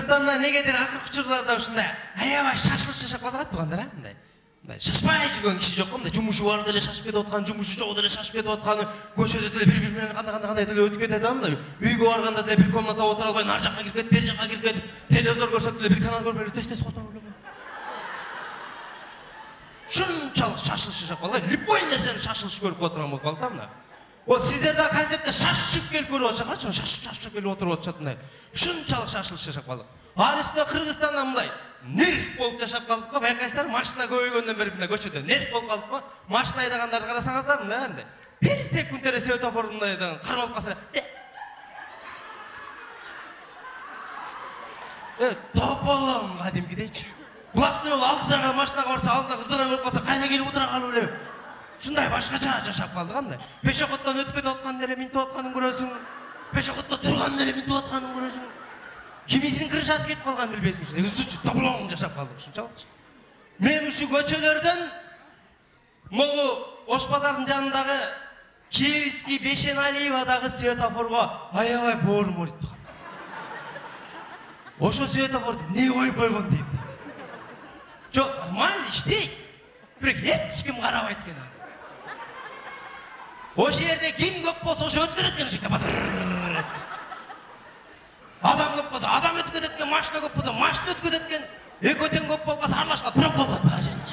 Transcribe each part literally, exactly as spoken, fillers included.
Кыргызстанда негедир акыркы учурларда ушундай аябай шашылыш жашап калат туугандар, а мындай. Мындай шашпай жүргөн киши жок, мындай жумушу бар деле шашып кетип аткан, жумушу жок деле шашып кетип аткан, көчөдө деле бири-бири менен кандай кандай кандай деле өтүп кетет, а мындай. Үйгө барганда деле бир комната отура албай, нар жакка кирип кетип, бери жакка кирип кетип, телевизор көрсөк деле бир канал көрбөй эле тез-тез фото көрүп. Шунчалык шашылыш жашап калган, любой нерсени шашылыш көрүп отурган болуп калды да мына. Вот сиздер да концертте шашып келип көрүп атышыңарчы, шашып-шашып келип отуруп атышат мындай. Шунчалык шашылыш жашап калдык. Ал үстүнө Кыргызстанда мындай нерв болуп жашап калдык го, байкайсыздар, машина көбөйгөндөн бери мындай көчөдө нерв болуп калдык го. Машина айдагандарды карасаңыздар мындай, бир секунд эле светофор мындай кармалып калса, э, тополом кадимкидейчи. Булактын жолу алдыдагы машинага барса, алдыдагы ыздыра болуп калса, кайра келип отура калып эле. Шундай башкача жашап калдык а мындай. Пешоходдон өтүп кетип аткан деле минтип атканын көрөсүң. Пешоходдо турган деле минтип атканын көрөсүң. Кимисинин крышасы кетип калганын билбейсиң ушундай. Үстүчү тополоң жашап калдык ушунчалык. Мен ушу көчөлөрдөн могу Ош базарынын жанындагы Киевский Бешеналиевадагы светофорго аябай боорум ооруйт турган. Ошо светофорду эмне коюп койгон дейм. Жок, нормально иштейт. Бирок эч ким карабайт экен. Ошол жерде ким көп болсо ошо өтүп кетет экен ушундай батыр. Адам көп болсо адам өтүп кетет экен, машина көп болсо машина өтүп кетет экен. Экөө тең көп болуп калса аралашкан пробка болот баа жерде.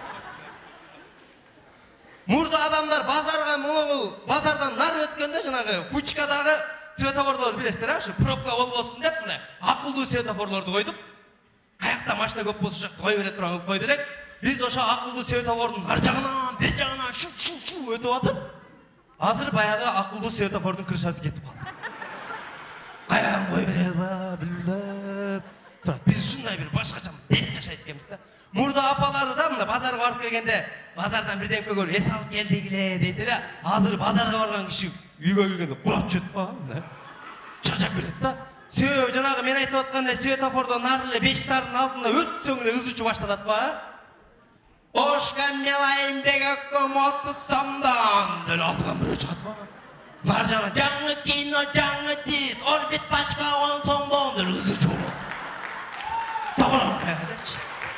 Мурда адамдар базарга могул базардан нары өткөндө жанагы Фучкадагы светофорлорду билесиздер, а ушу пробка болбосун деп мындай акылдуу светофорлорду койдук. Каякта машина көп болсо ошо кой бере турган койду элек. Биз ошо акылдуу светофордун ар жагынан, бер жагынан шу-шу-шу өтүп атып, азыр баягы акылдуу светофордун крышасы кетип калды. Каягын кой бере албай, билбеп турат. Биз ушундай бир башкача тез жашайт экенбиз да. Мурда апаларыбыз а мына базарга барып келгенде, базардан бирдемке көрүп, эс алып келдик эле дейт эле. Азыр базарга барган киши үйгө келгенде кулап чөтүп калган мындай. Чачап келет да. Себеби жанагы мен айтып аткан эле светофордон нары эле беш сардын алдында өтсөң эле ызычуу башталат ба? Ош камелайым бегакком отуз сомдон деле алдыган бирөө чыгат ба? Нар жагынан жаңы кино, жаңы диз, орбит пачка он сомдон деле ызычуу болот. Табалам кайгачы.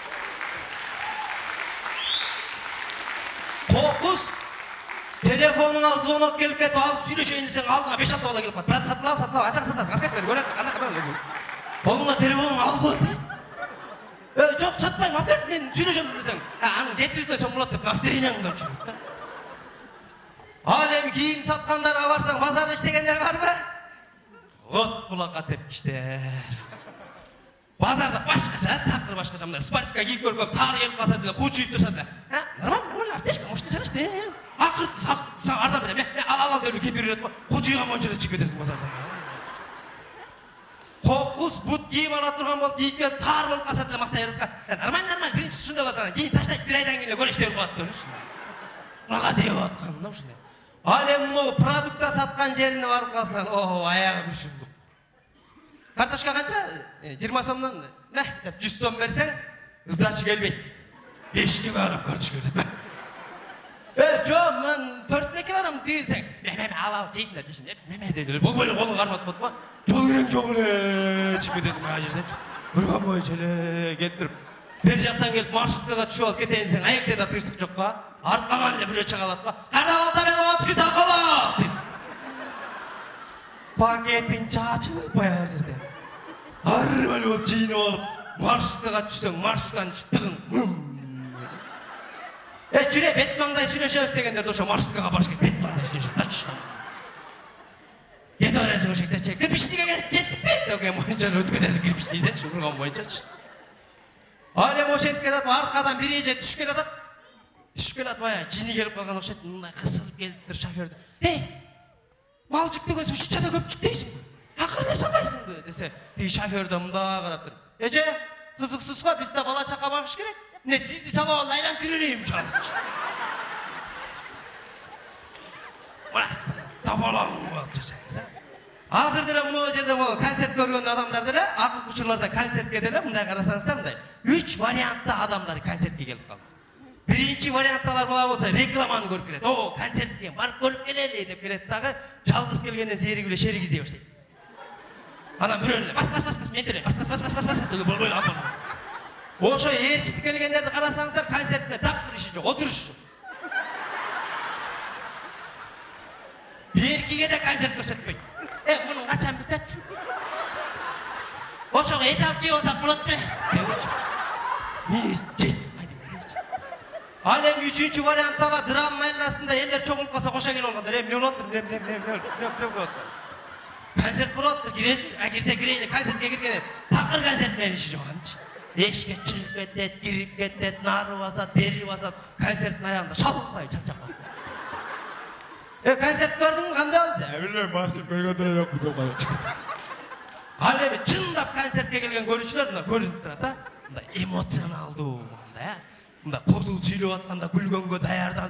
Кокус телефонуңа звонок келип кетип алып сүйлөшөйүн десең алдыңа беш алты бала келип калат. Брат сатылабы, сатылабы, ачак сатасың, аркет бер, көрөт, кандай кандай. Колуңда телефонуң алып кой. Э, жок, сатпайм, алып кел, мен сүйлөшөм десең. Анын жети жүздөй сом болот деп настроениеңди өчүрөт да. Ал эми кийим саткандарга барсаң, базарда иштегендер барбы? Вот кулакка тепкичтер. Базарда башкача, такыр башкача, мындай спортивка кийип көрүп, тары келип калса деле кучуйуп турса да. Ha, нормально, нормально, аптечка, может, жарашты. Акыркы сага арзан берем, мен ал ал деп кетип жүрөт го. Кучуйган боюнча чыгып кетесиң базардан. Кокус бут кийим ала турган болуп, кийип келип тар болуп калса деле мактай берет го. Нормально, нормально, биринчи ушундай болот анан. Кийин таштайт, бир айдан кийин эле көрөш деп калат деле ушундай. Кулакка деп аткан да ушундай. Ал эми могу продукта саткан жерине барып калсаң, о, аягы бишимдик. Картошка канча? жыйырма сомдон, мeh деп жүз сом берсең, ыздачы келбейт. беш килограмм картошка келет. Э, жок, мен төрт килограмм тийсең, мен ал ал жейсиң деп жейсиң. Неме дейди, болбой эле колуң карматып атпа. Жол керең жок эле, чыгып кетесиң ага жерден. Урган боюнча эле кетирип, бер жактан келип маршруткага түшүп алып кетейин десең, аекте да тынчтык жок го. Аркаңан эле бирөө чыга алат го. Карап алта мен отуз сакалак деп. Пакетиң чачылып баягы жерде. Арбай болуп жийинип алып, маршруткага түшсөң, маршрутканын чыттыгын. Э, жүрө бет маңдай сүйлөшөбүз дегендерде ошо маршруткага барыш керек, бет маңдай сүйлөшөбүз. Тач. Кете бересиң ошо жерде. Кирпичтикке жеттикпи? Деген боюнча өтүп кетесиң кирпичтикден, шурган боюнчачы. Ал эми ошентип кетат, аркадан бир эже түшүп келатат. Түшүп келат баягы жини келип калган окшойт, мындай кысылып келиптир шофёрдө. Эй, мал жүктөгөн ушунчада көп жүктөйсүңбү? Акырын эле салбайсыңбы десе, тиги шофёр да мындай карап туруп. Эже, кызыксыз го, биз да бала чака багыш керек. Не сизди салып алып айланып жүрөйүм шалчы. Мас, табалаң болуп жашайсың. Азыр деле мына жерде могу концерт көргөн адамдар деле, акыркы учурларда концертке деле мындай карасаңыздар, мындай үч вариантта адамдар концертке келип калды. Биринчи вариантталар була болсо рекламаны көрүп келет. О, концертке барып көрүп келели деп келет дагы, жалгыз келгенден зеригип эле шерик издей баштайт. Анан бирөө эле бас бас бас бас мен төлөйм, бас бас бас бас баспасыз болбой албай. Ошо ээрчитип келгендерди карасаңыздар, концертте таптыр иши жок, отуруш. Беркиге де концерт көрсөтпөйт. Э, мунун качан бүтөт? Ошого эт алып жеп алсак болот беле? Дегичи. Низ жет, кайдым дегичи. Ал эми үчүнчү вариантта бар, драма майнасында элдер чогулуп калса кошо келип алганда, эми эмне болот? Эмне эмне эмне эмне эмне болот? Концерт болот, киресиз, а кирсе кирейин, концертке киргенде такыр концерт менен иши жок анчы. Эшикке чыгып кетет, кирип кетет, нары басат, бери басат, концерттин аягында шалпай чарчап калат. Э, концерт көрдүңбү, кандай болду? Билбейм, мастер көргөндөр жок деп коюп. Ал эми чындап концертке келген көрүүчүлөр мына көрүнүп турат да. Мындай эмоционалдуу, мындай, мындай кодул сүйлөп атканда күлгөнгө даярданып.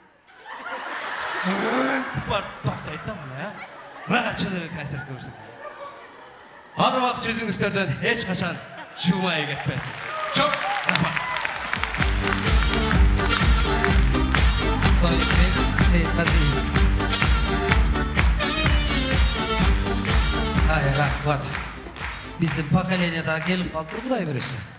Бар токтойт да мына. Мына чыныгы концерт көрсөк. Ар убакыт жүзүңүздөрдөн эч качан жылмай кетпесин. Чоң рахмат. Soyfek Seyitqaziyev. Ay rahmat. Bizim pokoleniyadan gelip kaldı, Kuday birisi.